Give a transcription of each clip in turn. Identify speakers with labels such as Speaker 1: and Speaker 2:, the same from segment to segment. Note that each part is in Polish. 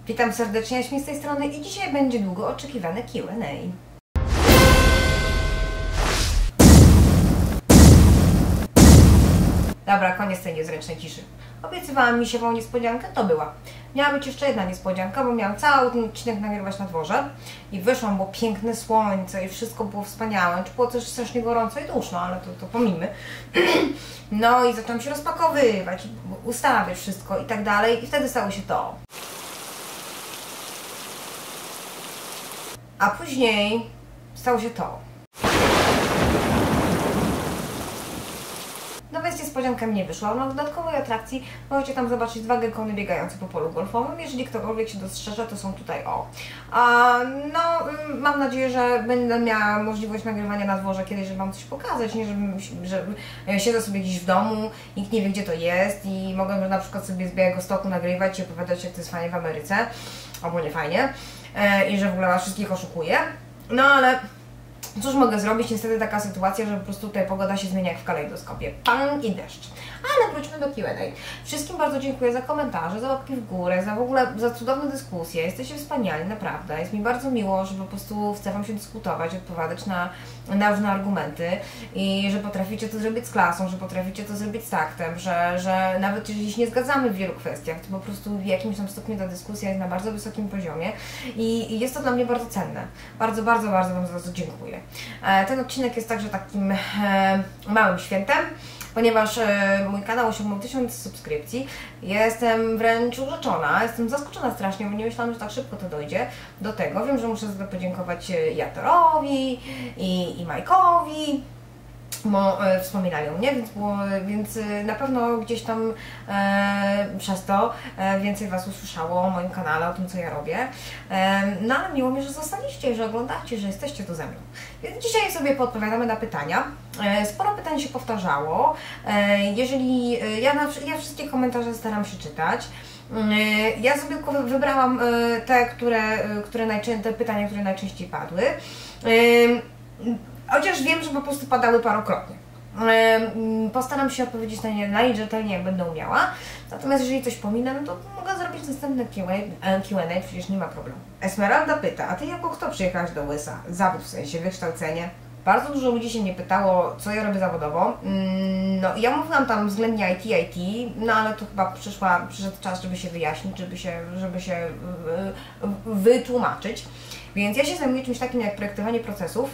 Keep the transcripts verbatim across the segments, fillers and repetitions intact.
Speaker 1: Witam serdecznie, Jaśmin z tej strony i dzisiaj będzie długo oczekiwane Q and A. Dobra, koniec tej niezręcznej ciszy. Obiecywałam misiową niespodziankę, to była. Miała być jeszcze jedna niespodzianka, bo miałam cały ten odcinek nagrywać na dworze i wyszłam, bo piękne słońce i wszystko było wspaniałe. Czy było też strasznie gorąco i duszno, ale to, to pomijmy. No i zaczęłam się rozpakowywać, ustawiać wszystko i tak dalej i wtedy stało się to. A później stało się to. No więc niespodzianka mi nie wyszła. Na dodatkowej atrakcji możecie tam zobaczyć dwa gekony biegające po polu golfowym. Jeżeli ktokolwiek się dostrzeże, to są tutaj o. A, no, mam nadzieję, że będę miała możliwość nagrywania na dworze kiedyś, żeby Wam coś pokazać, nie żebym, że siedzę sobie gdzieś w domu, nikt nie wie, gdzie to jest i mogę na przykład sobie z Białegostoku nagrywać i opowiadać, jak to jest fajnie w Ameryce, albo nie fajnie, i że w ogóle Was wszystkich oszukuję. No ale cóż mogę zrobić? Niestety taka sytuacja, że po prostu tutaj pogoda się zmienia jak w kalejdoskopie. Pan i deszcz. Ale wróćmy do Q and A. Wszystkim bardzo dziękuję za komentarze, za łapki w górę, za w ogóle za cudowne dyskusje. Jesteście wspaniali, naprawdę. Jest mi bardzo miło, że po prostu chce Wam się dyskutować, odpowiadać na, na różne argumenty i że potraficie to zrobić z klasą, że potraficie to zrobić z taktem, że, że nawet jeżeli się nie zgadzamy w wielu kwestiach, to po prostu w jakimś tam stopniu ta dyskusja jest na bardzo wysokim poziomie i, i jest to dla mnie bardzo cenne. Bardzo, bardzo, bardzo Wam za to dziękuję. Ten odcinek jest także takim e, małym świętem, ponieważ e, mój kanał osiągnął tysiąc subskrypcji. Jestem wręcz urzeczona, jestem zaskoczona strasznie, bo nie myślałam, że tak szybko to dojdzie do tego. Wiem, że muszę za to podziękować Jatorowi i, i Majkowi, bo e, wspominali o mnie, więc, było, więc e, na pewno gdzieś tam e, przez to e, więcej Was usłyszało o moim kanale, o tym, co ja robię. E, no ale miło mi, że zostaliście, że oglądacie, że jesteście tu ze mną. Więc dzisiaj sobie podpowiadamy na pytania. E, sporo pytań się powtarzało. E, jeżeli e, ja, na, ja wszystkie komentarze staram się czytać. E, ja sobie wybrałam e, te, które, e, które najczę- te pytania, które najczęściej padły. E, Chociaż wiem, że po prostu padały parokrotnie. Postaram się odpowiedzieć na nie najrzetelniej, jak będę umiała. Natomiast jeżeli coś pominę, no to mogę zrobić następne Q and A, przecież nie ma problemu. Esmeralda pyta, a Ty jako kto przyjechałaś do U S A? Zawód, w sensie wykształcenie. Bardzo dużo ludzi się mnie pytało, co ja robię zawodowo. No ja mówiłam tam względnie I T, I T, no ale to chyba przyszła, przyszedł czas, żeby się wyjaśnić, żeby się, żeby się wytłumaczyć. Więc ja się zajmuję czymś takim jak projektowanie procesów.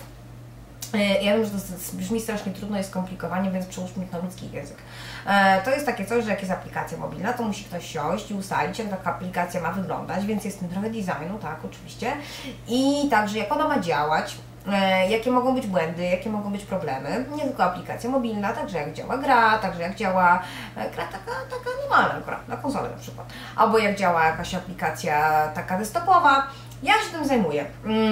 Speaker 1: Ja wiem, że to brzmi strasznie trudno, jest skomplikowanie, więc przełóżmy to na ludzki język. To jest takie coś, że jak jest aplikacja mobilna, to musi ktoś siąść i ustalić, jak taka aplikacja ma wyglądać, więc jest w tym trochę designu, tak, oczywiście. I także jak ona ma działać, jakie mogą być błędy, jakie mogą być problemy. Nie tylko aplikacja mobilna, także jak działa gra, także jak działa gra taka, taka normalna gra, na konsolę na przykład. Albo jak działa jakaś aplikacja taka desktopowa. Ja się tym zajmuję.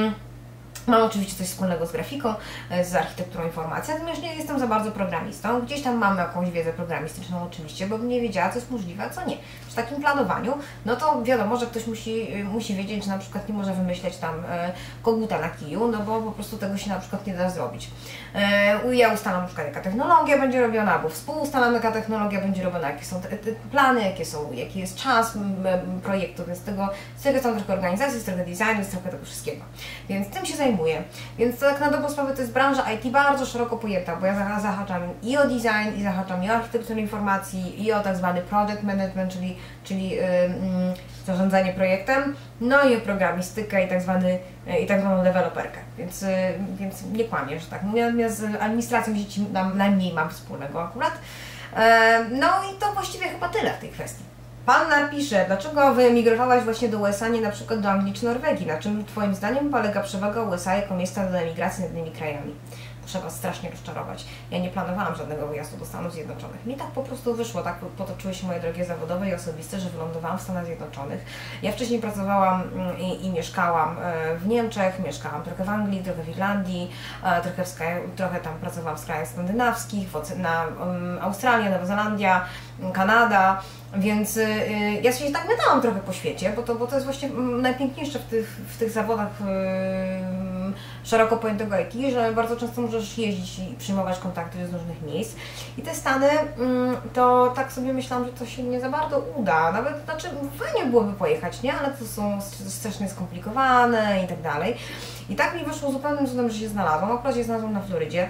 Speaker 1: Mam oczywiście coś wspólnego z grafiką, z architekturą informacji, natomiast nie jestem za bardzo programistą. Gdzieś tam mam jakąś wiedzę programistyczną oczywiście, bo bym nie wiedziała, co jest możliwe, a co nie. Przy takim planowaniu, no to wiadomo, że ktoś musi, musi wiedzieć, że na przykład nie może wymyśleć tam e, koguta na kiju, no bo po prostu tego się na przykład nie da zrobić. E, ja ustalam na przykład, jaka technologia będzie robiona, albo współustalam, jaka technologia będzie robiona, jakie są te, te plany, jakie są, jaki jest czas m, m, projektu, więc z tego, z tego są trochę organizacji, z trochę designu, z trochę tego wszystkiego. Więc tym się zajmuję. Więc to tak na dobrą sprawę to jest branża I T bardzo szeroko pojęta, bo ja zahaczam i o design, i zahaczam i o architekturę informacji, i o tak zwany project management, czyli, czyli yy, yy, zarządzanie projektem, no i o programistykę i tak, zwany, yy, i tak zwaną deweloperkę, więc, yy, więc nie kłamię, że tak. Ja z administracją dzieci najmniej mam wspólnego akurat. Yy, no i to właściwie chyba tyle w tej kwestii. Pan napisze, dlaczego wyemigrowałaś właśnie do U S A, nie na przykład do Anglii czy Norwegii? Na czym Twoim zdaniem polega przewaga U S A jako miejsca do emigracji nad innymi krajami? Muszę Was strasznie rozczarować. Ja nie planowałam żadnego wyjazdu do Stanów Zjednoczonych. Mi tak po prostu wyszło, tak potoczyły się moje drogie zawodowe i osobiste, że wylądowałam w Stanach Zjednoczonych. Ja wcześniej pracowałam i, i mieszkałam w Niemczech, mieszkałam trochę w Anglii, trochę w Irlandii, trochę, w, trochę tam pracowałam w krajach skandynawskich, na um, Australia, Nowa Zelandia, Kanada. Więc y, ja się tak mydałam trochę po świecie, bo to, bo to jest właśnie najpiękniejsze w tych, w tych zawodach y, szeroko pojętego I T, że bardzo często możesz jeździć i przyjmować kontakty z różnych miejsc. I te Stany, to tak sobie myślałam, że to się nie za bardzo uda. Nawet, znaczy fajnie byłoby pojechać, nie? Ale to są strasznie skomplikowane i tak dalej. I tak mi wyszło zupełnym cudem, że się znalazłam. Akurat się znalazłam na Florydzie.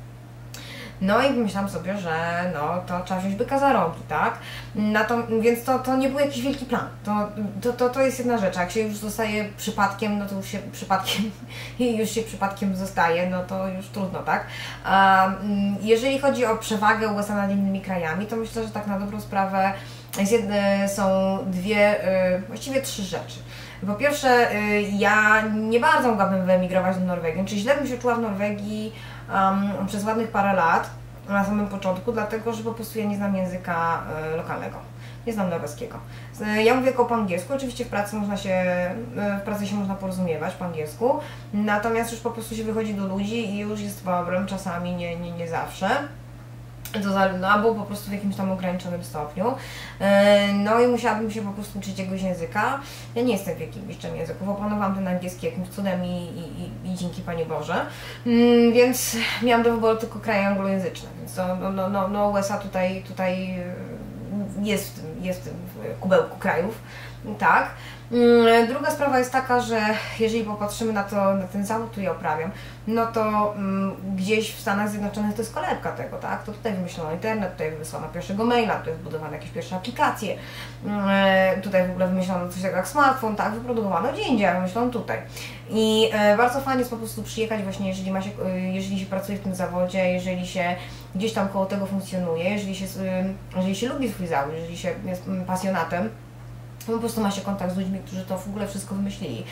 Speaker 1: No i myślałam sobie, że no to trzeba wziąć byka za rogi, tak? Na to, więc to, to nie był jakiś wielki plan. To, to, to, to jest jedna rzecz. Jak się już zostaje przypadkiem, no to już się przypadkiem i już się przypadkiem zostaje, no to już trudno, tak? A jeżeli chodzi o przewagę U S A nad innymi krajami, to myślę, że tak na dobrą sprawę jest jedne, są dwie, właściwie trzy rzeczy. Po pierwsze, ja nie bardzo mogłabym wyemigrować do Norwegii, czyli źle bym się czuła w Norwegii um, przez ładnych parę lat na samym początku, dlatego że po prostu ja nie znam języka y, lokalnego, nie znam norweskiego. Ja mówię tylko po angielsku, oczywiście w pracy można się, w pracy się można porozumiewać po angielsku, natomiast już po prostu się wychodzi do ludzi i już jest problem, czasami nie, nie, nie zawsze. To za, no, albo po prostu w jakimś tam ograniczonym stopniu. No i musiałabym się po prostu uczyć jakiegoś języka. Ja nie jestem wielkim mistrzem języków, opanowałam ten angielski jakimś cudem i, i, i dzięki Panie Boże. Więc miałam do wyboru tylko kraje anglojęzyczne, więc to, no, no, no, no U S A tutaj, tutaj jest, jest w kubełku krajów, tak. Druga sprawa jest taka, że jeżeli popatrzymy na, to, na ten zawód, który ja uprawiam, no to um, gdzieś w Stanach Zjednoczonych to jest kolebka tego, tak? To tutaj wymyślono internet, tutaj wysłano pierwszego maila, tutaj wbudowano jakieś pierwsze aplikacje, um, tutaj w ogóle wymyślono coś takiego jak smartfon, tak? Wyprodukowano gdzie indziej, a wymyślono tutaj. I e, bardzo fajnie jest po prostu przyjechać właśnie, jeżeli, ma się, jeżeli się pracuje w tym zawodzie, jeżeli się gdzieś tam koło tego funkcjonuje, jeżeli się, jeżeli się lubi swój zawód, jeżeli się jest pasjonatem, po prostu ma się kontakt z ludźmi, którzy to w ogóle wszystko wymyślili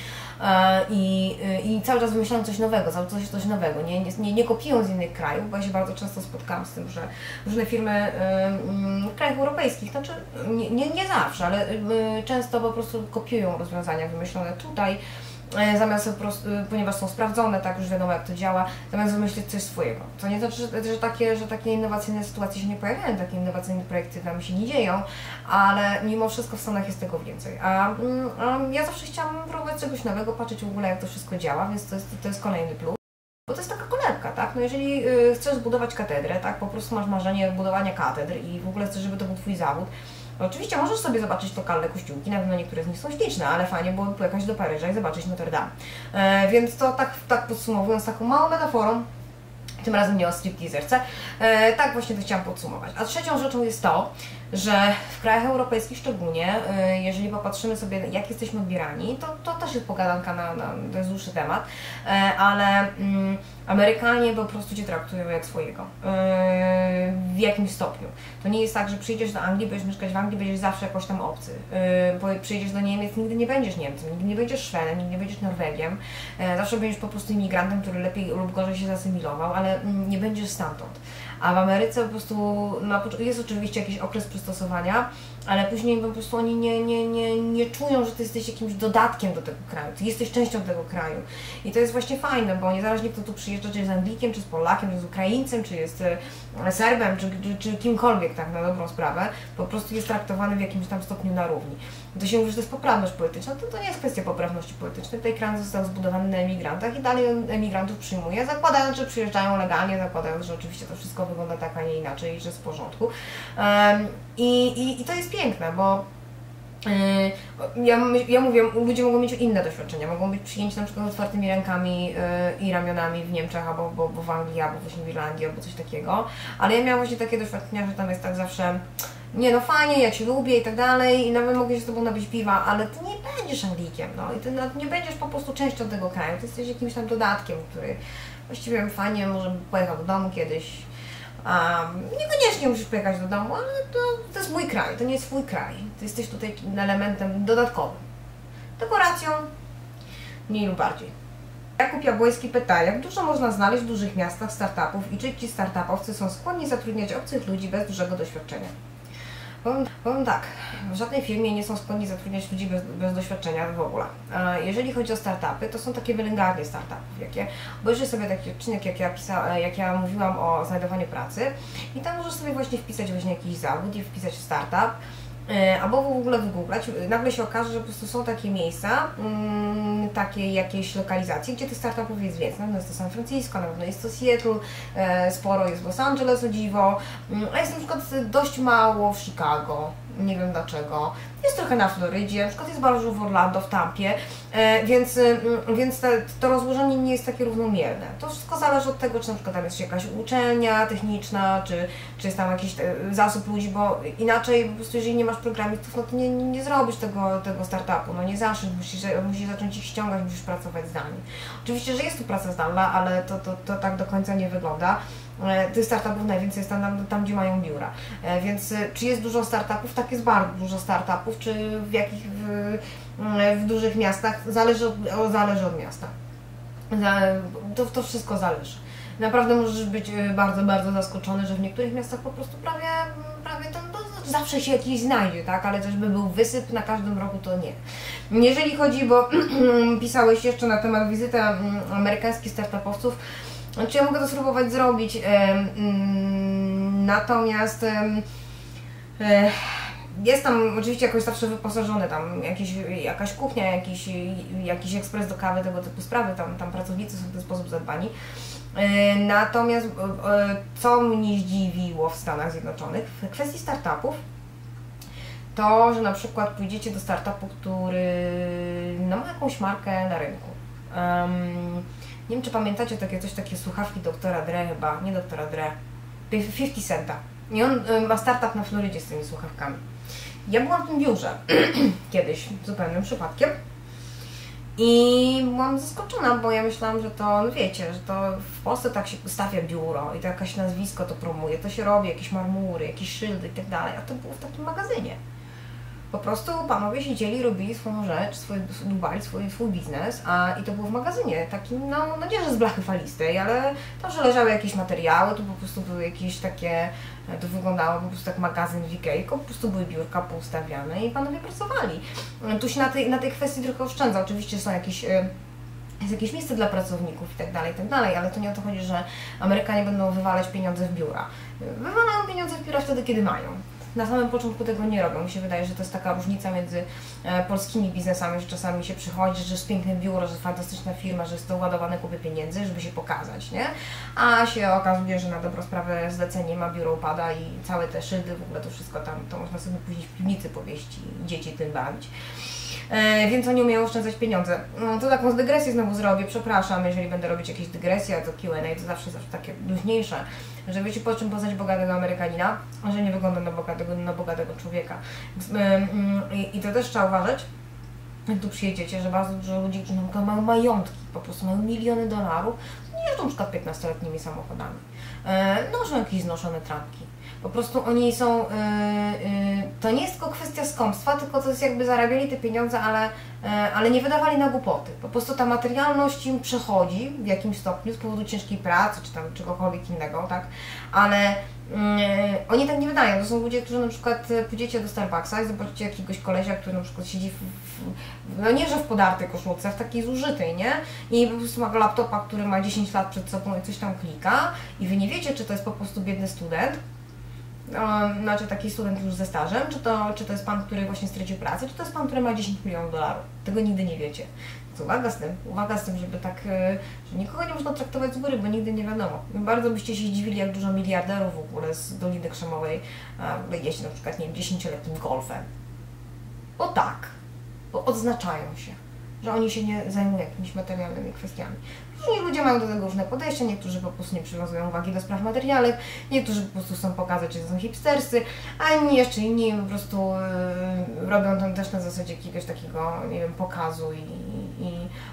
Speaker 1: i, i cały czas wymyślają coś nowego, cały czas coś nowego, nie, nie, nie kopiują z innych krajów, bo ja się bardzo często spotkałam z tym, że różne firmy w krajach europejskich, znaczy nie, nie, nie zawsze, ale często po prostu kopiują rozwiązania wymyślone tutaj, zamiast po prostu, ponieważ są sprawdzone, tak już wiadomo jak to działa, zamiast wymyślić coś swojego. To nie znaczy, że, że, takie, że takie innowacyjne sytuacje się nie pojawiają, takie innowacyjne projekty tam się nie dzieją, ale mimo wszystko w Stanach jest tego więcej. A, a ja zawsze chciałam próbować czegoś nowego, patrzeć w ogóle jak to wszystko działa, więc to jest, to jest kolejny plus. Bo to jest taka kolebka, tak? No jeżeli y, chcesz zbudować katedrę, tak? Po prostu masz marzenie budowania katedr i w ogóle chcesz, żeby to był Twój zawód, oczywiście możesz sobie zobaczyć lokalne kościółki, na pewno niektóre z nich są śliczne, ale fajnie byłoby pojechać do Paryża i zobaczyć Notre Dame. E, więc to tak, tak podsumowując taką małą metaforą, tym razem nie o stripteaserce, e, tak właśnie to chciałam podsumować. A trzecią rzeczą jest to, że w krajach europejskich szczególnie, e, jeżeli popatrzymy sobie jak jesteśmy odbierani, to, to też jest pogadanka na, na to jest dłuższy temat, e, ale mm, Amerykanie po prostu Cię traktują jak swojego, yy, w jakimś stopniu. To nie jest tak, że przyjdziesz do Anglii, będziesz mieszkać w Anglii, będziesz zawsze jakoś tam obcy. Yy, przyjdziesz do Niemiec, nigdy nie będziesz Niemcem, nigdy nie będziesz Szwedem, nigdy nie będziesz Norwegiem. Yy, zawsze będziesz po prostu imigrantem, który lepiej lub gorzej się zasymilował, ale yy, nie będziesz stamtąd. A w Ameryce po prostu no, jest oczywiście jakiś okres przystosowania, ale później po prostu oni nie, nie, nie, nie czują, że Ty jesteś jakimś dodatkiem do tego kraju, Ty jesteś częścią tego kraju. I to jest właśnie fajne, bo niezależnie kto tu przyjeżdża, czy jest Anglikiem, czy z Polakiem, czy z Ukraińcem, czy jest Serbem, czy, czy, czy kimkolwiek, tak na dobrą sprawę, po prostu jest traktowany w jakimś tam stopniu na równi. To się mówi, że to jest poprawność polityczna, to, to nie jest kwestia poprawności politycznej. Tutaj kraj został zbudowany na emigrantach i dalej emigrantów przyjmuje, zakładając, że przyjeżdżają legalnie, zakładając, że oczywiście to wszystko wygląda tak, a nie inaczej i że jest w porządku. Um, i, i, I to jest piękne, bo Yy, ja, ja mówię, ludzie mogą mieć inne doświadczenia, mogą być przyjęci na przykład z otwartymi rękami yy, i ramionami w Niemczech, albo bo, bo w Anglii, albo właśnie w Irlandii, albo coś takiego, ale ja miałam właśnie takie doświadczenia, że tam jest tak zawsze, nie no fajnie, ja Cię lubię i tak dalej i nawet mogę się z Tobą napić piwa, ale Ty nie będziesz Anglikiem, no i Ty nie będziesz po prostu częścią tego kraju, Ty jesteś jakimś tam dodatkiem, który właściwie fajnie może pojechał do domu kiedyś. Um, niekoniecznie musisz pojechać do domu, ale to, to jest mój kraj, to nie jest Twój kraj. Ty jesteś tutaj elementem dodatkowym. Dekoracją, mniej lub bardziej. Jakub Jabłoński pyta, jak dużo można znaleźć w dużych miastach startupów i czy ci startupowcy są skłonni zatrudniać obcych ludzi bez dużego doświadczenia? Powiem, powiem tak, w żadnej firmie nie są skłonni zatrudniać ludzi bez, bez doświadczenia w ogóle. Jeżeli chodzi o startupy, to są takie wylęgarnie startupów, jakie obejrzyj sobie taki odcinek, jak ja, pisa, jak ja mówiłam o znajdowaniu pracy i tam możesz sobie właśnie wpisać właśnie jakiś zawód i wpisać startup albo w ogóle wygooglać, nagle się okaże, że po prostu są takie miejsca, mm, takie jakieś lokalizacje, gdzie tych startupów jest więcej. Na pewno jest to San Francisco, na pewno jest to Seattle, e, sporo jest w Los Angeles, o dziwo, a jest na przykład dość mało w Chicago, nie wiem dlaczego. Jest trochę na Florydzie, na przykład jest bardzo w Orlando, w Tampie, e, więc, y, więc te, to rozłożenie nie jest takie równomierne. To wszystko zależy od tego, czy na przykład tam jest jakaś uczelnia techniczna, czy, czy jest tam jakiś e, zasób ludzi, bo inaczej po prostu jeżeli nie masz programistów, no to nie, nie, nie zrobisz tego, tego startupu, no nie zaczniesz, musisz, musisz zacząć ich ściągać, musisz pracować zdalnie. Oczywiście, że jest tu praca zdalna, ale to, to, to tak do końca nie wygląda. Tych startupów najwięcej jest tam, tam, gdzie mają biura. Więc czy jest dużo startupów? Tak, jest bardzo dużo startupów. Czy w jakich w, w dużych miastach? Zależy od, zależy od miasta. To, to wszystko zależy. Naprawdę możesz być bardzo, bardzo zaskoczony, że w niektórych miastach po prostu prawie, prawie tam no, zawsze się jakiś znajdzie, tak? Ale też by był wysyp na każdym roku, to nie. Jeżeli chodzi, bo pisałeś jeszcze na temat wizyty amerykańskich startupowców, czy ja mogę to spróbować zrobić, natomiast jest tam oczywiście jakoś zawsze wyposażone, tam jakieś, jakaś kuchnia, jakiś, jakiś ekspres do kawy, tego typu sprawy, tam, tam pracownicy są w ten sposób zadbani. Natomiast co mnie zdziwiło w Stanach Zjednoczonych w kwestii startupów, to, że na przykład pójdziecie do startupu, który no, ma jakąś markę na rynku. Um, nie wiem, czy pamiętacie takie coś, takie słuchawki doktora Dre chyba, nie doktora Dre, pięćdziesiąt Centa. I on y, ma startup na Florydzie z tymi słuchawkami. Ja byłam w tym biurze kiedyś, zupełnym przypadkiem. I byłam zaskoczona, bo ja myślałam, że to, no wiecie, że to w Polsce tak się stawia biuro i to jakaś nazwisko to promuje, to się robi, jakieś marmury, jakieś szyldy i tak dalej, a to było w takim magazynie. Po prostu panowie siedzieli, robili swoją rzecz, swój, dbali swój, swój biznes, a i to było w magazynie, takim, no, no nie, że z blachy falistej, ale tam, że leżały jakieś materiały, to po prostu były jakieś takie, to wyglądało po prostu jak magazyn w Ikei, po prostu były biurka poustawiane i panowie pracowali. Tu się na tej, na tej kwestii trochę oszczędza, oczywiście są jakieś jest jakieś miejsce dla pracowników i tak dalej, i tak dalej, ale to nie o to chodzi, że Amerykanie będą wywalać pieniądze w biura. Wywalają pieniądze w biura wtedy, kiedy mają. Na samym początku tego nie robią. Mi się wydaje, że to jest taka różnica między e, polskimi biznesami, że czasami się przychodzi, że jest piękne biuro, że jest fantastyczna firma, że jest to ładowane kupy pieniędzy, żeby się pokazać, nie? A się okazuje, że na dobrą sprawę zlecenie ma, biuro upada i całe te szyldy, w ogóle to wszystko tam, to można sobie później w piwnicy powieść i dzieci tym bawić. E, więc oni umieją oszczędzać pieniądze. No, to taką dygresję znowu zrobię, przepraszam, jeżeli będę robić jakieś dygresje, to Q and A to zawsze, zawsze takie luźniejsze, że wiecie po czym poznać bogatego Amerykanina, że nie wygląda na bogatego, na bogatego człowieka. I, I to też trzeba uważać, jak tu przyjedziecie, że bardzo dużo ludzi, którzy mają majątki, po prostu mają miliony dolarów, nie jeżdżą na przykład piętnastoletnimi samochodami, e, noszą jakieś znoszone trampki. Po prostu oni są, yy, yy, to nie jest tylko kwestia skąpstwa, tylko to jest jakby zarabiali te pieniądze, ale, yy, ale nie wydawali na głupoty. Po prostu ta materialność im przechodzi w jakimś stopniu z powodu ciężkiej pracy, czy tam czegokolwiek innego, tak? Ale yy, oni tak nie wydają. To są ludzie, którzy na przykład pójdziecie do Starbucksa i zobaczycie jakiegoś kolesia, który na przykład siedzi w, w, no nie, że w podartej koszulce, w takiej zużytej, nie? I po prostu ma laptopa, który ma dziesięć lat przed sobą i coś tam klika i wy nie wiecie, czy to jest po prostu biedny student, znaczy taki student już ze stażem, czy to, czy to jest pan, który właśnie stracił pracę, czy to jest pan, który ma dziesięć milionów dolarów. Tego nigdy nie wiecie. Więc uwaga z tym, uwaga z tym, żeby tak, że nikogo nie można traktować z góry, bo nigdy nie wiadomo. Bardzo byście się zdziwili, jak dużo miliarderów w ogóle z Doliny Krzemowej jeździ na przykład, nie wiem, dziesięcioletnim golfem. Bo tak, bo odznaczają się, że oni się nie zajmują jakimiś materialnymi kwestiami. Różni ludzie mają do tego różne podejścia, niektórzy po prostu nie przywiązują uwagi do spraw materialnych, niektórzy po prostu chcą pokazać, że są hipsterscy, a inni jeszcze inni po prostu yy, robią to też na zasadzie jakiegoś takiego, nie wiem, pokazu i, i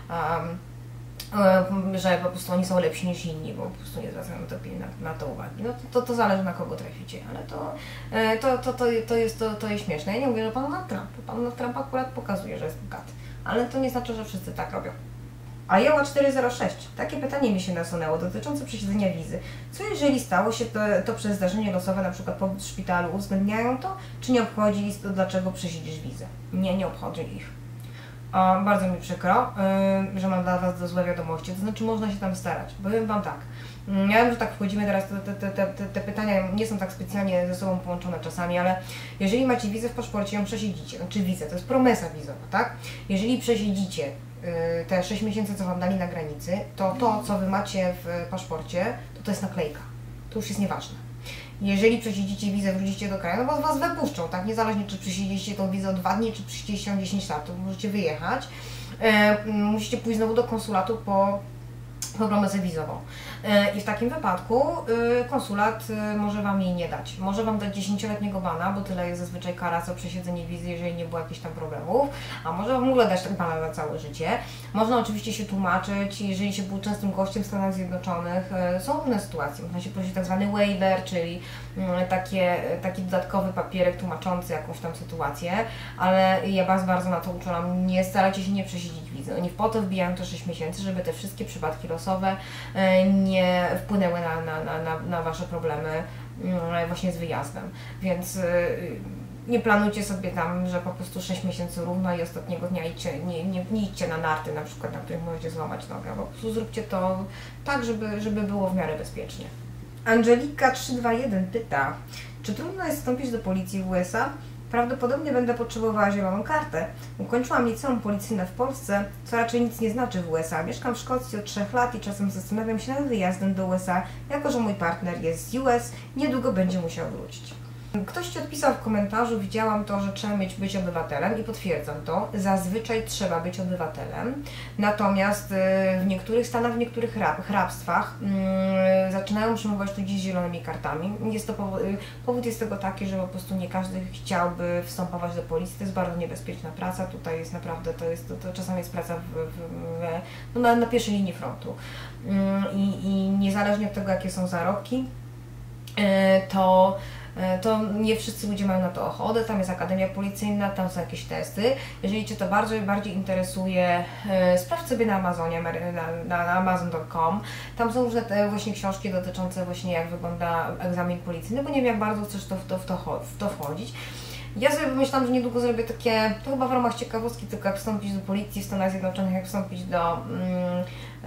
Speaker 1: um, yy, że po prostu oni są lepsi niż inni, bo po prostu nie zwracają na to, na, na to uwagi. No to, to, to zależy, na kogo traficie, ale to, yy, to, to, to, to, jest, to, to jest śmieszne. Ja nie mówię, że pan Donald Trump, pan Donald Trump akurat pokazuje, że jest bogaty, ale to nie znaczy, że wszyscy tak robią. Iowa cztery zero sześć. Takie pytanie mi się nasunęło dotyczące przesiedzenia wizy. Co jeżeli stało się to, to przez zdarzenie losowe, na przykład pobyt w szpitalu, uwzględniają to? Czy nie obchodzi ich to, dlaczego przesiedzisz wizę? Nie, nie obchodzi ich. A, bardzo mi przykro, yy, że mam dla Was do złe wiadomości, to znaczy można się tam starać. Powiem Wam tak, yy, ja wiem, że tak wchodzimy teraz, te, te, te, te, te pytania nie są tak specjalnie ze sobą połączone czasami, ale jeżeli macie wizę w paszporcie, ją przesiedzicie, znaczy wizę, to jest promesa wizowa, tak? Jeżeli przesiedzicie yy, te sześć miesięcy, co Wam dali na granicy, to to, co Wy macie w paszporcie, to to jest naklejka, to już jest nieważne. Jeżeli przesiedzicie wizę, wrócicie do kraju, no bo Was wypuszczą, tak? Niezależnie czy przesiedzicie tą wizę o dwa dni, czy przesiedzicie ją dziesięć lat, to możecie wyjechać. E, musicie pójść znowu do konsulatu po, po promesę wizową. E, I w takim wypadku e, konsulat e, może Wam jej nie dać. Może Wam dać dziesięcioletniego bana, bo tyle jest zazwyczaj kara za przesiedzenie wizy, jeżeli nie było jakichś tam problemów, a może Wam w ogóle dać tak bana na całe życie. Można oczywiście się tłumaczyć, jeżeli się był częstym gościem w Stanach Zjednoczonych, e, są różne sytuacje. Można się prosić tak zwany waiver, czyli e, takie, taki dodatkowy papierek tłumaczący jakąś tam sytuację, ale ja Was bardzo na to uczulam, nie starajcie się nie przesiedzieć wizy. Oni w po to wbijają te sześć miesięcy, żeby te wszystkie przypadki losowe e, nie nie wpłynęły na, na, na, na, na Wasze problemy właśnie z wyjazdem, więc nie planujcie sobie tam, że po prostu sześć miesięcy równo i ostatniego dnia idźcie, nie, nie, nie idźcie na narty na przykład, na których możecie złamać nogę, po prostu zróbcie to tak, żeby, żeby było w miarę bezpiecznie. Angelika trzy dwa jeden pyta, czy trudno jest wstąpić do policji w U S A? Prawdopodobnie będę potrzebowała zieloną kartę. Ukończyłam liceum policyjne w Polsce, co raczej nic nie znaczy w U S A. Mieszkam w Szkocji od trzech lat i czasem zastanawiam się nad wyjazdem do U S A, jako że mój partner jest z U S, niedługo będzie musiał wrócić. Ktoś Ci odpisał w komentarzu, widziałam to, że trzeba mieć być obywatelem i potwierdzam to. Zazwyczaj trzeba być obywatelem, natomiast w niektórych stanach, w niektórych hrabstwach hmm, zaczynają przyjmować ludzi z zielonymi kartami. Jest to powód, powód jest tego taki, że po prostu nie każdy chciałby wstępować do policji. To jest bardzo niebezpieczna praca. Tutaj jest naprawdę, to jest, to, to czasami jest praca w, w, w, no na, na pierwszej linii frontu. Hmm, i, I niezależnie od tego, jakie są zarobki, to to nie wszyscy ludzie mają na to ochotę, tam jest akademia policyjna, tam są jakieś testy. Jeżeli Cię to bardziej, bardziej interesuje, sprawdź sobie na Amazonie, na, na, na amazon kropka com. Tam są różne te właśnie książki dotyczące właśnie jak wygląda egzamin policyjny, bo nie wiem jak bardzo chcesz to, w, to, w, to, w to wchodzić. Ja sobie pomyślałam, że niedługo zrobię takie, to chyba w ramach ciekawostki, tylko jak wstąpić do policji w Stanach Zjednoczonych, jak wstąpić do, mm,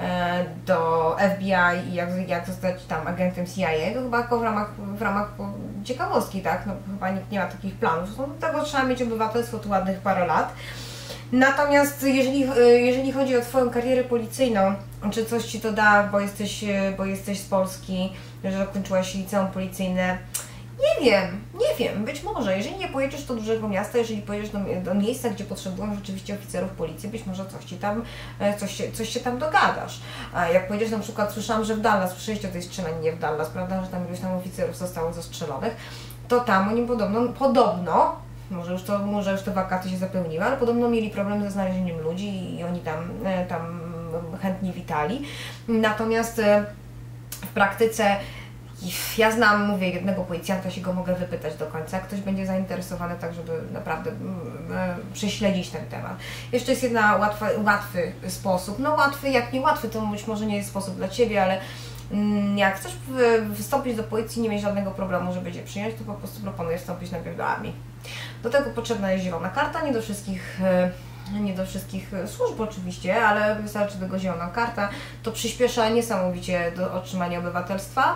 Speaker 1: do F B I i jak, jak zostać tam agentem C I A, to chyba tylko w ramach, w ramach ciekawostki, tak? No chyba nikt nie ma takich planów. Do tego trzeba mieć obywatelstwo tu ładnych parę lat. Natomiast jeżeli, jeżeli chodzi o Twoją karierę policyjną, czy coś Ci to da, bo jesteś, bo jesteś z Polski, że kończyłaś liceum policyjne, nie wiem, nie wiem, być może, jeżeli nie pojedziesz do dużego miasta, jeżeli pojedziesz do, do miejsca, gdzie potrzebują rzeczywiście oficerów policji, być może coś Ci tam, coś się, coś się tam dogadasz. A jak pojedziesz na przykład, słyszałam, że w Dallas, słyszeliście o tej strzelaninie w Dallas, prawda, że tam iluś tam oficerów zostało zastrzelonych, to tam oni podobno, podobno, może już to, może już te wakaty się zapełniły, ale podobno mieli problem ze znalezieniem ludzi i oni tam, tam chętnie witali. Natomiast w praktyce ja znam, mówię, jednego policjanta, się go mogę wypytać do końca, jak ktoś będzie zainteresowany, tak żeby naprawdę prześledzić ten temat. Jeszcze jest jedna łatwa, łatwy sposób, no łatwy jak nie łatwy, to być może nie jest sposób dla Ciebie, ale jak chcesz wystąpić do policji, nie mieć żadnego problemu, żeby Cię przyjąć, to po prostu proponuję wstąpić najpierw do armii. Do tego potrzebna jest zielona karta, nie do wszystkich nie do wszystkich służb oczywiście, ale wystarczy tego zielona karta, to przyspiesza niesamowicie do otrzymania obywatelstwa.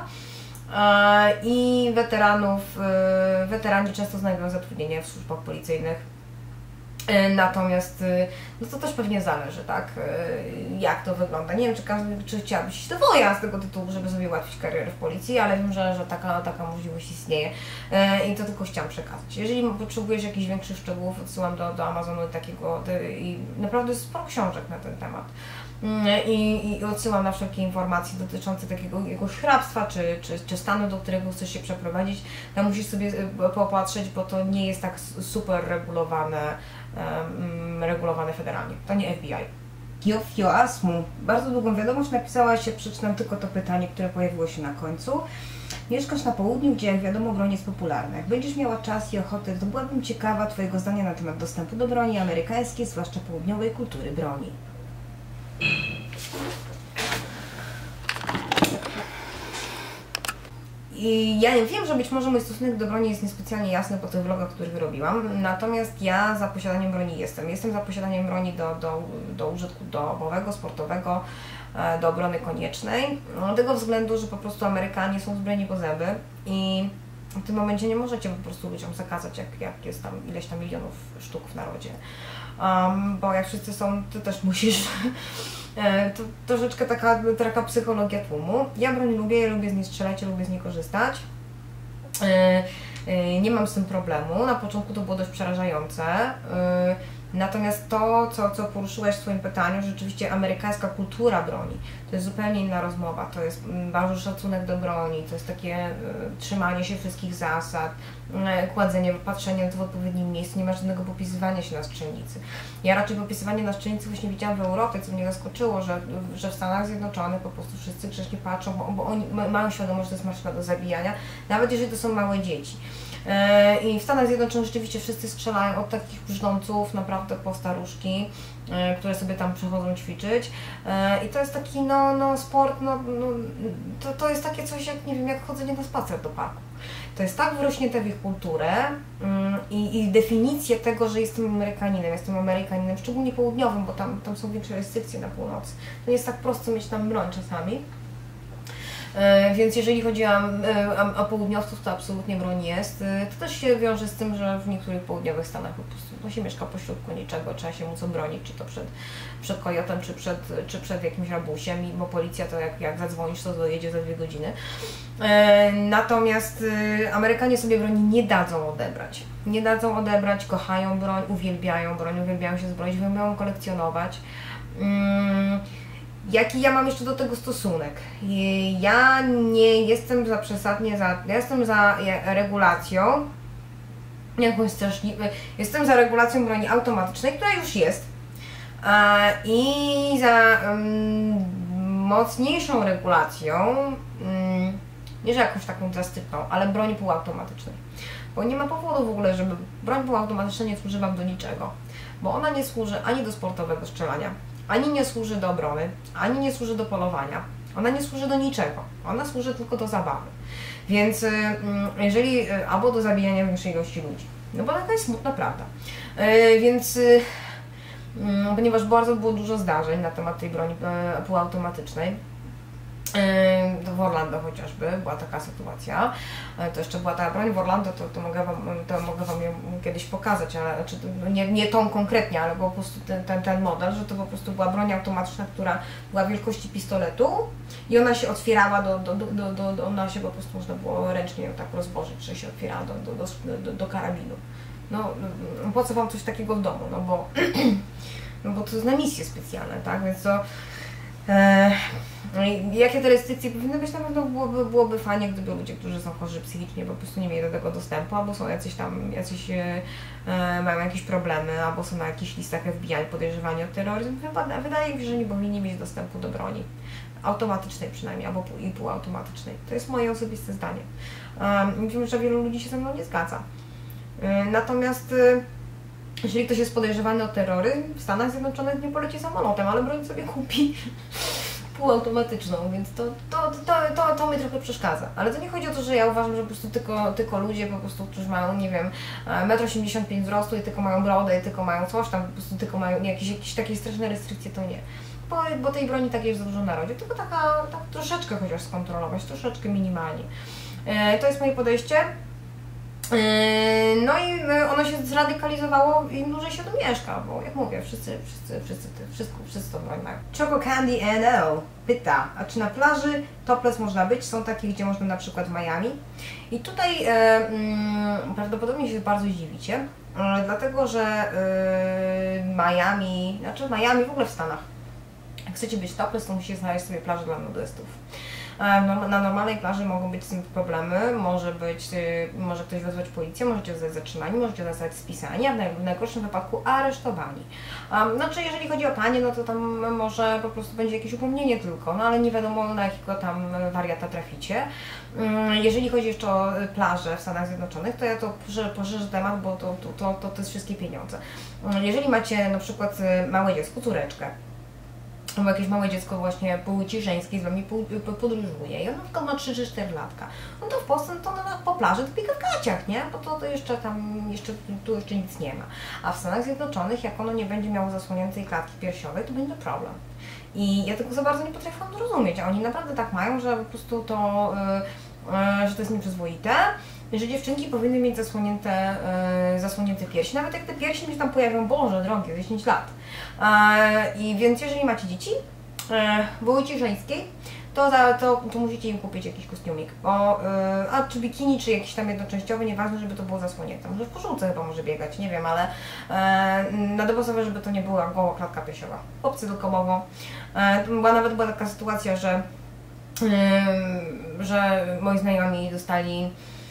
Speaker 1: I weteranów, weterani często znajdują zatrudnienie w służbach policyjnych. Natomiast no to też pewnie zależy, tak, jak to wygląda. Nie wiem, czy, każdy, czy chciałabyś iść do woja z tego tytułu, żeby sobie ułatwić karierę w policji, ale wiem, że, że taka, taka możliwość istnieje i to tylko chciałam przekazać. Jeżeli potrzebujesz jakichś większych szczegółów, odsyłam do, do Amazonu takiego i naprawdę sporo książek na ten temat. I, i odsyłam na wszelkie informacje dotyczące takiego jakiegoś hrabstwa, czy, czy, czy stanu, do którego chcesz się przeprowadzić. Tam musisz sobie popatrzeć, bo to nie jest tak super regulowane, um, regulowane federalnie. To nie F B I. Jofio Asmu, bardzo długą wiadomość napisałaś, ja przeczytam tylko to pytanie, które pojawiło się na końcu. Mieszkasz na południu, gdzie jak wiadomo broń jest popularna. Jak będziesz miała czas i ochotę, to byłabym ciekawa Twojego zdania na temat dostępu do broni amerykańskiej, zwłaszcza południowej kultury broni. i ja nie wiem, że być może mój stosunek do broni jest niespecjalnie jasny po tych vlogach, których robiłam, natomiast ja za posiadaniem broni jestem. Jestem za posiadaniem broni do, do, do użytku domowego, sportowego, do obrony koniecznej. Z tego względu, że po prostu Amerykanie są zbrojeni po zęby i w tym momencie nie możecie po prostu ludziom zakazać, jak, jak jest tam ileś tam milionów sztuk w narodzie. Um, bo jak wszyscy są, ty też musisz. To troszeczkę taka, taka psychologia tłumu. Ja broń lubię, ja lubię z niej strzelać, ja lubię z niej korzystać. Nie mam z tym problemu. Na początku to było dość przerażające. Natomiast to, co, co poruszyłeś w swoim pytaniu, rzeczywiście amerykańska kultura broni, to jest zupełnie inna rozmowa, to jest bardzo szacunek do broni, to jest takie y, trzymanie się wszystkich zasad, y, kładzenie, patrzenie w odpowiednim miejscu, nie ma żadnego popisywania się na strzelnicy. Ja raczej popisywanie na strzelnicy właśnie widziałam w Europie, co mnie zaskoczyło, że, że w Stanach Zjednoczonych po prostu wszyscy grzecznie patrzą, bo, bo oni mają świadomość, że to jest maszyna do zabijania, nawet jeżeli to są małe dzieci. I w Stanach Zjednoczonych rzeczywiście wszyscy strzelają od takich brzdąców, naprawdę po staruszki, które sobie tam przychodzą ćwiczyć. I to jest taki no, no sport, no, no, to, to jest takie coś jak, nie wiem, jak chodzenie na spacer do parku. To jest tak wrośnięte w ich kulturę i, i definicję tego, że jestem Amerykaninem, jestem Amerykaninem, szczególnie południowym, bo tam, tam są większe restrykcje na północy. To nie jest tak prosto mieć tam broń czasami. Więc jeżeli chodzi o, o, o południowców, to absolutnie broń jest. To też się wiąże z tym, że w niektórych południowych stanach po prostu no, się mieszka pośrodku niczego, trzeba się móc obronić, czy to przed, przed kojotem, czy przed, czy przed jakimś rabusiem, bo policja to jak, jak zadzwonisz, to dojedzie za dwie godziny. Natomiast Amerykanie sobie broni nie dadzą odebrać. Nie dadzą odebrać, kochają broń, uwielbiają broń, uwielbiają się zbroić, uwielbiają kolekcjonować. Jaki ja mam jeszcze do tego stosunek? Ja nie jestem za przesadnie za... Ja jestem za regulacją, jakąś straszliwą... Jestem za regulacją broni automatycznej, która już jest. I za um, mocniejszą regulacją, um, nie że jakąś taką drastyczną, ale broni półautomatycznej. Bo nie ma powodu w ogóle, żeby broń półautomatyczna nie służy Wam do niczego. Bo ona nie służy ani do sportowego strzelania, ani nie służy do obrony, ani nie służy do polowania. Ona nie służy do niczego. Ona służy tylko do zabawy. Więc jeżeli, albo do zabijania większej ilości ludzi. No bo taka jest smutna prawda. Więc, ponieważ bardzo było dużo zdarzeń na temat tej broni półautomatycznej, w Orlando chociażby była taka sytuacja. To jeszcze była ta broń w Orlando, to, to, mogę, wam, to mogę Wam ją kiedyś pokazać, ale znaczy, nie, nie tą konkretnie, ale po prostu ten, ten, ten model, że to po prostu była broń automatyczna, która była wielkości pistoletu i ona się otwierała, do, do, do, do, do, ona się po prostu można było ręcznie ją tak rozłożyć, że się otwierała do, do, do, do, do karabinu. No po co Wam coś takiego w domu, no bo, no bo to jest na misje specjalne, tak, więc to e, jakie te restrykcje powinny być? Na pewno byłoby, byłoby fajnie, gdyby ludzie, którzy są chorzy psychicznie, po prostu nie mieli do tego dostępu, albo są jacyś tam, jacyś e, mają jakieś problemy, albo są na jakichś listach F B I podejrzewani o terroryzm. Wypada, wydaje mi się, że nie powinni mieć dostępu do broni. Automatycznej przynajmniej, albo pół, i półautomatycznej. To jest moje osobiste zdanie. Um, wiem, że wielu ludzi się ze mną nie zgadza. E, natomiast e, jeżeli ktoś jest podejrzewany o terroryzm, w Stanach Zjednoczonych nie poleci samolotem, ale broń sobie kupi półautomatyczną, więc to, to, to, to, to mnie trochę przeszkadza. Ale to nie chodzi o to, że ja uważam, że po prostu tylko, tylko ludzie, po prostu, którzy mają, nie wiem, metr osiemdziesiąt pięć wzrostu i tylko mają brodę i tylko mają coś tam, po prostu tylko mają jakieś, jakieś takie straszne restrykcje, to nie. Bo, bo tej broni takiej jest za dużo w narodzie, tylko taka, tak troszeczkę chociaż skontrolować, troszeczkę minimalnie. E, to jest moje podejście. No i ono się zradykalizowało, im dłużej się tu mieszka, bo jak mówię, wszyscy, wszyscy, wszyscy, wszystko, wszyscy to broń mają. Choco Candy N L pyta, a czy na plaży topless można być? Są takie, gdzie można na przykład w Miami. I tutaj e, mm, prawdopodobnie się bardzo zdziwicie, e, dlatego że e, Miami, znaczy Miami w ogóle w Stanach, jak chcecie być topless, to musicie znaleźć sobie plażę dla nudystów. Na normalnej plaży mogą być z tym problemy, może być, może ktoś wezwać policję, możecie zostać zatrzymani, możecie zostać spisani, a w najgorszym wypadku aresztowani. Um, znaczy, jeżeli chodzi o panie, no to tam może po prostu będzie jakieś upomnienie tylko, no ale nie wiadomo, na jakiego tam wariata traficie. Um, jeżeli chodzi jeszcze o plaże w Stanach Zjednoczonych, to ja to poszerzę temat, bo to, to, to, to jest wszystkie pieniądze. Um, jeżeli macie na przykład małe dziecko, córeczkę, bo jakieś małe dziecko właśnie płci żeńskiej z wami podróżuje i ono na przykład ma trzy czy cztery latka, no to w Polsce no to ona po plaży to biega w gaciach, nie? Bo to, to jeszcze tam, jeszcze, tu jeszcze nic nie ma. A w Stanach Zjednoczonych, jak ono nie będzie miało zasłoniętej klatki piersiowej, to będzie problem. I ja tego za bardzo nie potrafię zrozumieć, a oni naprawdę tak mają, że po prostu to, yy, yy, że to jest nieprzyzwoite, że dziewczynki powinny mieć zasłonięte, yy, zasłonięte piersi, nawet jak te piersi mi się tam pojawią, Boże drogie, dziesięć lat. Yy, I więc jeżeli macie dzieci, yy, płci żeńskiej, to, za, to, to musicie im kupić jakiś kostiumik, bo, yy, a czy bikini, czy jakiś tam jednoczęściowy, nieważne, żeby to było zasłonięte. Może w koszulce chyba może biegać, nie wiem, ale yy, na dopasowe, żeby to nie była goła klatka piersiowa. Chłopcy tylko mogą. Yy, była, nawet była taka sytuacja, że, yy, że moi znajomi dostali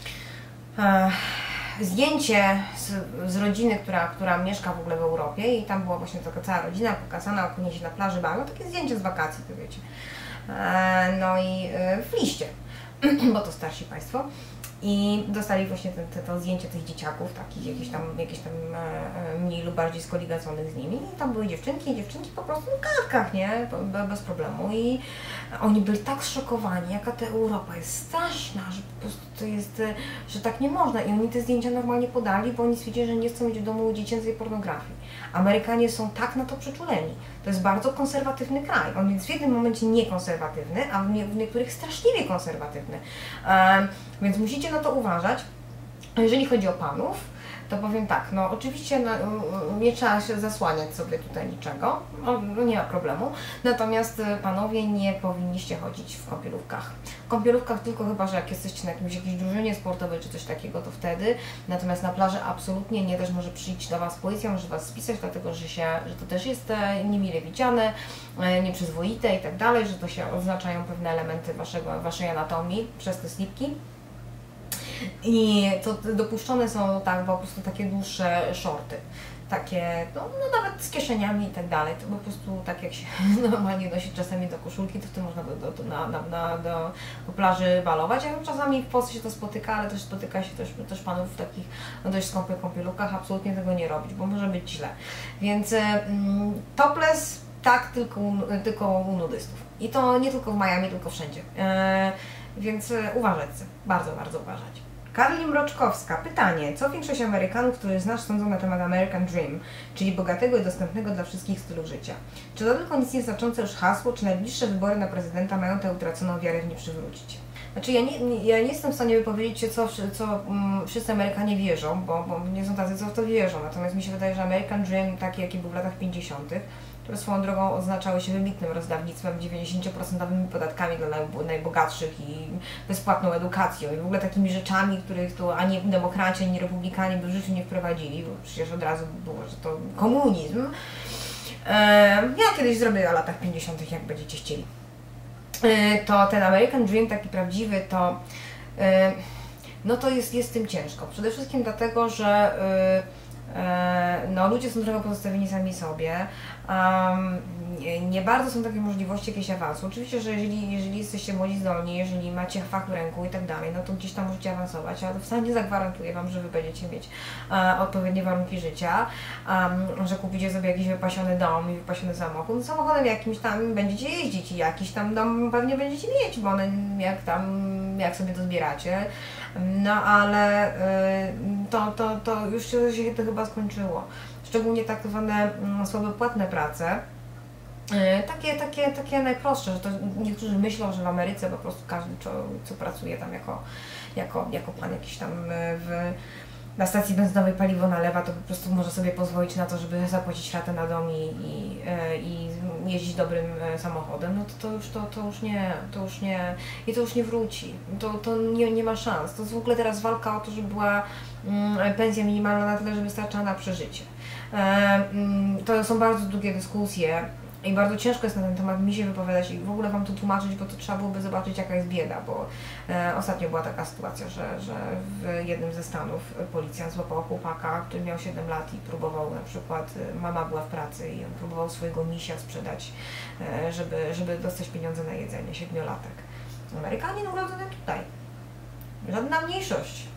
Speaker 1: yy, zdjęcie z, z rodziny, która, która mieszka w ogóle w Europie i tam była właśnie taka cała rodzina pokazana, okunie się na plaży bawią, takie zdjęcie z wakacji, to wiecie. No i w liście, bo to starsi Państwo. I dostali właśnie te, te, to zdjęcie tych dzieciaków, takich jakieś tam, jakieś tam e, mniej lub bardziej skoligaconych z nimi. I tam były dziewczynki i dziewczynki po prostu w kartkach, nie? Bez problemu. I oni byli tak zszokowani, jaka ta Europa jest straszna, że po prostu to jest, że tak nie można. I oni te zdjęcia normalnie podali, bo oni stwierdzili, że nie chcą mieć w domu dziecięcej pornografii. Amerykanie są tak na to przeczuleni. To jest bardzo konserwatywny kraj. On jest w jednym momencie niekonserwatywny, a w, nie, w niektórych straszliwie konserwatywny. E, więc musicie na to uważać. Jeżeli chodzi o panów, to powiem tak, no oczywiście no, nie trzeba się zasłaniać sobie tutaj niczego, no, nie ma problemu, natomiast panowie nie powinniście chodzić w kąpielówkach. W kąpielówkach tylko chyba, że jak jesteście na jakimś, jakiejś drużynie sportowej czy coś takiego, to wtedy, natomiast na plaży absolutnie nie, też może przyjść do Was policja, może Was spisać, dlatego że, się, że to też jest niemile widziane, nieprzyzwoite i tak dalej, że to się oznaczają pewne elementy waszego, Waszej anatomii przez te slipki. I to dopuszczone są tak po prostu takie dłuższe shorty, takie no, no nawet z kieszeniami i tak dalej, to po prostu tak jak się normalnie nosi czasami do koszulki, to wtedy można do, do, na, na, na, do, do plaży balować. Ja czasami w Polsce się to spotyka, ale też spotyka się też, też panów w takich no, dość skąpych kąpielówkach, absolutnie tego nie robić, bo może być źle. Więc mm, topless tak tylko, tylko u nudystów. I to nie tylko w Miami, tylko wszędzie. E, więc uważać, bardzo, bardzo uważać. Karli Mroczkowska. Pytanie. Co większość Amerykanów, których znasz, sądzą na temat American Dream, czyli bogatego i dostępnego dla wszystkich stylu życia? Czy to tylko nic nieznaczące już hasło, czy najbliższe wybory na prezydenta mają tę utraconą wiarę w nie przywrócić? Znaczy ja nie, nie, ja nie jestem w stanie wypowiedzieć się, co, co um, wszyscy Amerykanie wierzą, bo, bo nie są tacy, co w to wierzą. Natomiast mi się wydaje, że American Dream, taki jaki był w latach pięćdziesiątych, które swoją drogą oznaczały się wybitnym rozdawnictwem, dziewięćdziesięcioprocentowymi podatkami dla najbogatszych i bezpłatną edukacją i w ogóle takimi rzeczami, których tu ani demokraci, ani republikanie by w życiu nie wprowadzili, bo przecież od razu było, że to komunizm. Ja kiedyś zrobię o latach pięćdziesiątych, jak będziecie chcieli. To ten American Dream taki prawdziwy, to no to jest, jest z tym ciężko. Przede wszystkim dlatego, że no, ludzie są trochę pozostawieni sami sobie. Um, nie, nie bardzo są takie możliwości jakiegoś awansu. Oczywiście, że jeżeli, jeżeli jesteście młodzi, zdolni, jeżeli macie fach w ręku i tak dalej, no to gdzieś tam możecie awansować, ale to wcale nie zagwarantuje Wam, że Wy będziecie mieć e, odpowiednie warunki życia, um, że kupicie sobie jakiś wypasiony dom i wypasiony samochód. No, samochodem jakimś tam będziecie jeździć i jakiś tam dom pewnie będziecie mieć, bo one jak tam, jak sobie to zbieracie. No ale y, to, to, to już się, się to chyba skończyło. Szczególnie tak zwane mm, słabe płatne prace. Y, takie, takie, takie najprostsze, że to niektórzy myślą, że w Ameryce po prostu każdy, co, co pracuje tam jako, jako, jako pan jakiś tam w, na stacji benzynowej paliwo nalewa, to po prostu może sobie pozwolić na to, żeby zapłacić ratę na dom i, i, i jeździć dobrym samochodem, no to, to, już, to, to już nie, to już nie, i to już nie wróci, to, to nie, nie ma szans. To jest w ogóle teraz walka o to, żeby była mm, pensja minimalna na tyle, żeby starczała na przeżycie. E, mm, to są bardzo długie dyskusje i bardzo ciężko jest na ten temat mi się wypowiadać i w ogóle Wam to tłumaczyć, bo to trzeba byłoby zobaczyć, jaka jest bieda, bo e, ostatnio była taka sytuacja, że, że w jednym ze stanów policjant złapał chłopaka, który miał siedem lat i próbował na przykład, mama była w pracy i on próbował swojego misia sprzedać, e, żeby, żeby dostać pieniądze na jedzenie, siedmiolatek. Amerykanie urodzone tutaj, żadna mniejszość.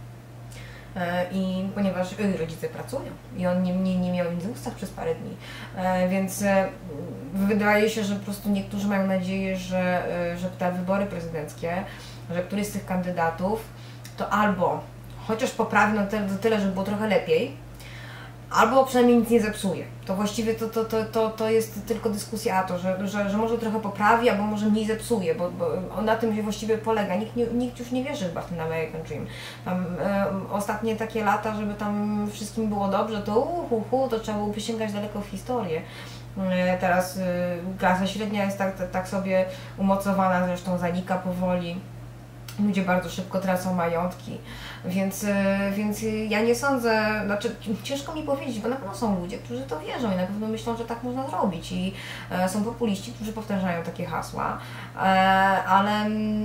Speaker 1: I ponieważ rodzice pracują i on nie, nie, nie miał nic w ustach przez parę dni, więc wydaje się, że po prostu niektórzy mają nadzieję, że, że te wybory prezydenckie, że któryś z tych kandydatów to albo chociaż poprawi na tyle, do tyle, żeby było trochę lepiej, albo przynajmniej nic nie zepsuje. To właściwie to, to, to, to, to jest tylko dyskusja o to, że, że, że może trochę poprawi, albo może mniej zepsuje, bo, bo na tym się właściwie polega. Nikt, nie, nikt już nie wierzy chyba w ten American Dream. Tam, e, ostatnie takie lata, żeby tam wszystkim było dobrze, to uhu, hu, to trzeba było sięgać daleko w historię. E, teraz e, klasa średnia jest tak, tak, tak sobie umocowana, zresztą zanika powoli. Ludzie bardzo szybko tracą majątki, więc, więc ja nie sądzę, znaczy ciężko mi powiedzieć, bo na pewno są ludzie, którzy to wierzą i na pewno myślą, że tak można zrobić i e, są populiści, którzy powtarzają takie hasła, e, ale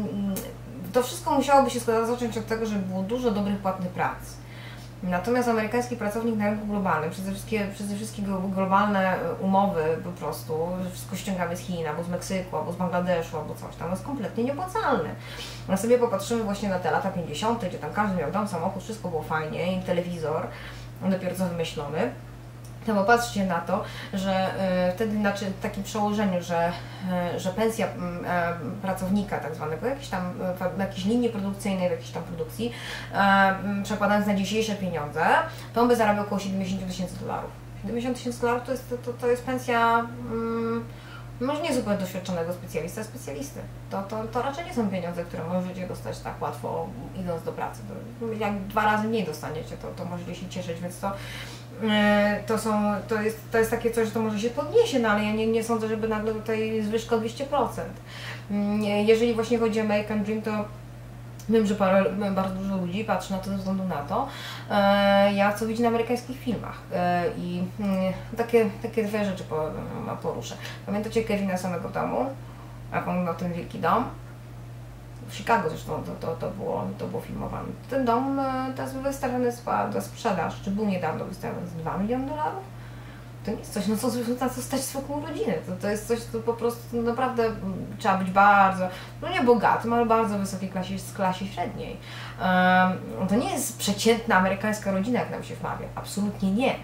Speaker 1: to wszystko musiałoby się zacząć od tego, żeby było dużo dobrych, płatnych prac. Natomiast amerykański pracownik na rynku globalnym, przede wszystkim, przede wszystkim globalne umowy po prostu, że wszystko ściągamy z Chin, albo z Meksyku, albo z Bangladeszu, albo coś tam, jest kompletnie nieopłacalne. A sobie popatrzymy właśnie na te lata pięćdziesiąte, gdzie tam każdy miał dom, samochód, wszystko było fajnie, i telewizor, dopiero co wymyślony. To popatrzcie na to, że y, wtedy znaczy w takim przełożeniu, że, y, że pensja y, pracownika tak zwanego, jakieś tam, y, na jakiejś linii produkcyjnej, w jakiejś tam produkcji, y, przekładając na dzisiejsze pieniądze, to on by zarabiał około siedemdziesiąt tysięcy dolarów. siedemdziesiąt tysięcy dolarów to jest, to, to jest pensja y, może nie zupełnie doświadczonego specjalista, specjalisty. To, to, to raczej nie są pieniądze, które możecie dostać tak łatwo idąc do pracy. To, jak dwa razy mniej dostaniecie, to, to możecie się cieszyć, więc to To, są, to, jest, to jest takie coś, że to może się podniesie, no ale ja nie, nie sądzę, żeby nagle tutaj zwyżka o dwieście procent. Jeżeli właśnie chodzi o American Dream, to wiem, że parę, bardzo dużo ludzi patrzy na to ze względu na to, ja co widzę na amerykańskich filmach i takie, takie dwie rzeczy poruszę. Pamiętacie Kevina Samego w domu? Jak on miał ten wielki dom? W Chicago zresztą to, to, to, było, to było filmowane. Ten dom teraz wystawiony jest na sprzedaż, czy był niedawno wystawiony za dwa miliony dolarów? To nie jest coś, no co, na co stać swoją rodzinę. To, to jest coś, co po prostu naprawdę trzeba być bardzo, no nie bogatym, ale bardzo wysokiej klasie, z klasie średniej. Um, to nie jest przeciętna amerykańska rodzina, jak nam się wmawia. Absolutnie nie.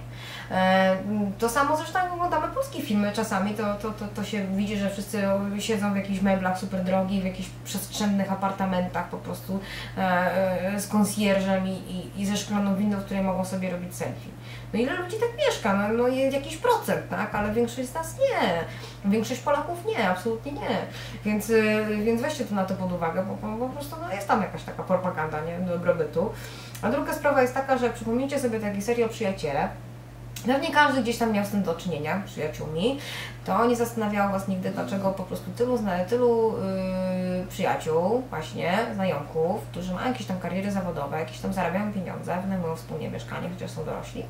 Speaker 1: To samo zresztą jak oglądamy polskie filmy czasami, to, to, to, to się widzi, że wszyscy siedzą w jakichś meblach super drogich, w jakichś przestrzennych apartamentach po prostu e, z konsjerżem i, i, i ze szklaną windą, w której mogą sobie robić selfie. No ile ludzi tak mieszka? No, no jest jakiś procent, tak? Ale większość z nas nie. Większość Polaków nie, absolutnie nie. Więc, więc weźcie to na to pod uwagę, bo, bo po prostu no, jest tam jakaś taka propaganda, nie? Dobrobytu. A druga sprawa jest taka, że przypomnijcie sobie taki serial Przyjaciele. Pewnie każdy gdzieś tam miał z tym do czynienia, przyjaciółmi, to nie zastanawiało Was nigdy, dlaczego po prostu tylu, tylu yy, przyjaciół, właśnie, znajomków, którzy mają jakieś tam kariery zawodowe, jakieś tam zarabiają pieniądze, wynajmują wspólnie mieszkanie, chociaż są dorośli.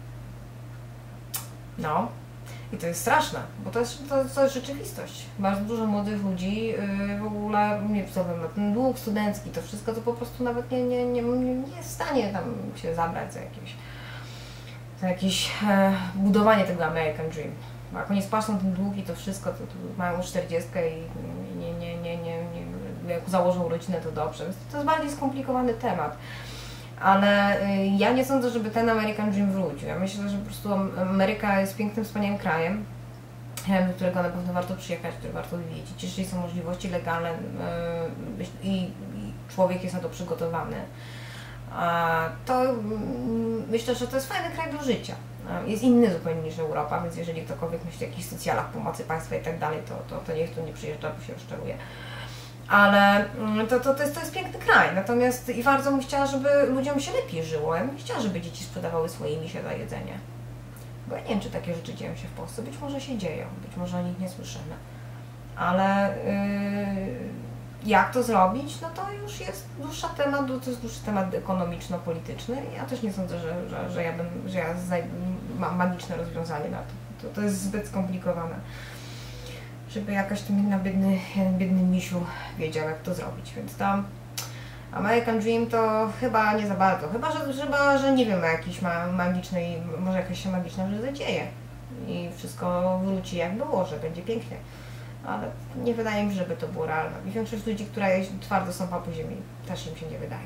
Speaker 1: No. I to jest straszne, bo to jest, to, to jest rzeczywistość. Bardzo dużo młodych ludzi yy, w ogóle, nie wiem, na ten dług studencki, to wszystko to po prostu nawet nie, nie, nie, nie jest w stanie tam się zabrać za jakieś za jakieś e, budowanie tego American Dream. Bo jak oni spłacą ten dług i to wszystko, to, to mają czterdziestkę i nie, nie, nie, nie, nie, jak założą rodzinę, to dobrze. Więc to jest bardziej skomplikowany temat. Ale y, ja nie sądzę, żeby ten American Dream wrócił. Ja myślę, że po prostu Ameryka jest pięknym, wspaniałym krajem, do którego na pewno warto przyjechać, który warto odwiedzić. Jeżeli są możliwości legalne y, i, i człowiek jest na to przygotowany, to myślę, że to jest fajny kraj do życia. Jest inny zupełnie niż Europa, więc jeżeli ktokolwiek myśli o jakichś socjalach, pomocy państwa i tak dalej, to, to, to niech tu nie przyjeżdża, bo się rozczaruje. Ale to, to, to, jest, to jest piękny kraj, natomiast i bardzo bym chciała, żeby ludziom się lepiej żyło. Ja bym chciała, żeby dzieci sprzedawały swoje misie za jedzenie. Bo ja nie wiem, czy takie rzeczy dzieją się w Polsce. Być może się dzieją, być może o nich nie słyszymy. Ale yy, jak to zrobić, no to już jest dłuższy temat, to jest dłuższy temat ekonomiczno-polityczny. Ja też nie sądzę, że, że, że ja, bym, że ja mam magiczne rozwiązanie na to. to. To jest zbyt skomplikowane, żeby jakaś ten jedna biedny, jeden biedny misiu wiedział, jak to zrobić. Więc tam American Dream to chyba nie za bardzo. Chyba, że, chyba, że nie wiem, jakiś ma magicznej, może jakaś się magiczna rzecz zadzieje i wszystko wróci jak było, że będzie pięknie. Ale nie wydaje mi się, żeby to było realne. I większość ludzi, która jest twardo stąpa po ziemi, też im się nie wydaje.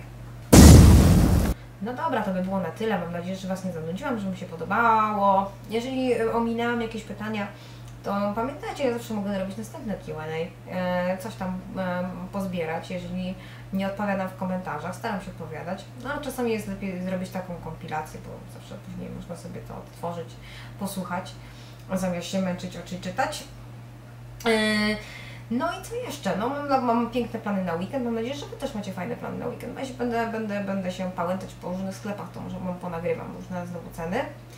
Speaker 1: No dobra, to by było na tyle. Mam nadzieję, że Was nie zanudziłam, że mi się podobało. Jeżeli ominęłam jakieś pytania, to pamiętajcie, ja zawsze mogę robić następne Q and A, coś tam pozbierać, jeżeli nie odpowiadam w komentarzach, staram się odpowiadać, no ale czasami jest lepiej zrobić taką kompilację, bo zawsze później można sobie to odtworzyć, posłuchać, zamiast się męczyć oczy czytać. No i co jeszcze? No mam, mam piękne plany na weekend, mam nadzieję, że Wy też macie fajne plany na weekend. Ja się będę, będę, będę się pałętać po różnych sklepach, to może Wam ponagrywam różne znowu ceny.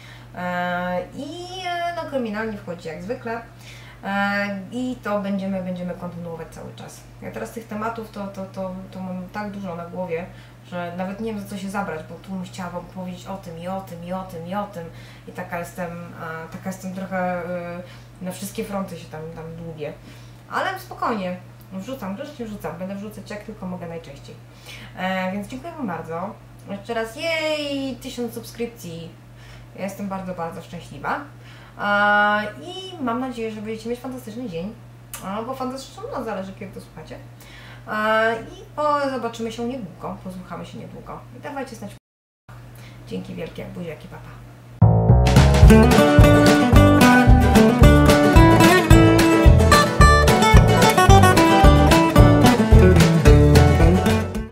Speaker 1: I no kryminalnie wchodzi jak zwykle. I to będziemy, będziemy kontynuować cały czas. Ja teraz tych tematów to, to, to, to mam tak dużo na głowie, że nawet nie wiem, za co się zabrać, bo tu bym chciała Wam powiedzieć o tym i o tym i o tym i o tym. I taka jestem, taka jestem trochę na wszystkie fronty się tam, tam dłubię. Ale spokojnie, wrzucam, grzecznie wrzucam, będę wrzucać jak tylko mogę najczęściej. E, więc dziękuję Wam bardzo. Jeszcze raz, jej, tysiąc subskrypcji. Ja jestem bardzo, bardzo szczęśliwa. E, I mam nadzieję, że będziecie mieć fantastyczny dzień, albo fantastyczną noc, zależy kiedy to słuchacie. E, I po, zobaczymy się niedługo, posłuchamy się niedługo. I dawajcie znać. Dzięki wielkie, buziaki, papa.